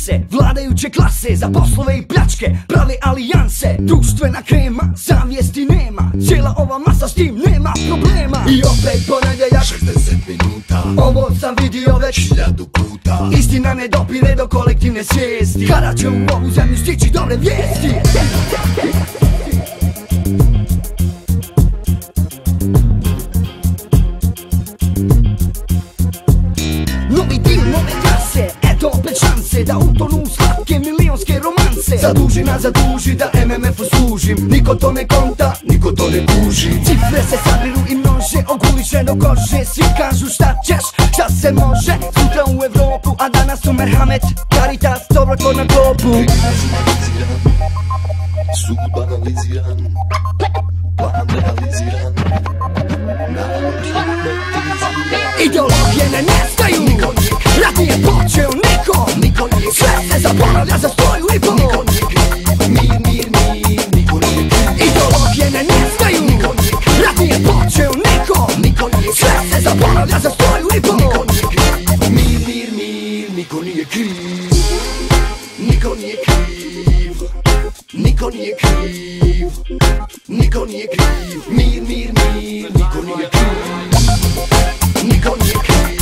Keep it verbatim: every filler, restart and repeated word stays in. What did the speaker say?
mase, vladajuće klase za poslove i pljačke prave alijanse. Društvena krema, savjesti nema, cijela ova masa s tim nema problema. I opet ponedjeljak, šezdeset minuta, ovo sam vidio već hiljadu puta. Istina ne dopire do kolektivne svijesti, kada će u ovu zemlju stići dobre vijesti. Novi dil, nove klase, eto opet šanse da utonu slatke milionske romanse. Zaduži na zaduži da em em efu služim, niko to ne konta, Niko to ne kuži. cifre se sabiru i množe, oguliše do kože. Svi kažu šta ćeš, šta se može, sutra u Evropu, a danas u Merhamet. Caritas, dobrotvorno na globu. Kriminaliziran, sud banaliziran, plan realiziran, narod hipnotiziran. Ideologije ne nestaju, rat nije počeo niko, Niko nije sve se zaboravlja za svoju lipu. Niko nije kriv, mir, mir, mir, niko nije kriv. Ideologije ne nestaju, rat nije počeo niko, Niko nije sve se zaboravlja za svoju lipu. Niko nije kriv, mir, mir, mir, niko nije kriv. Niko nije kriv, niko nije kriv, niko nije kriv. Mir, mir, mir, niko nije kriv, niko nije kriv.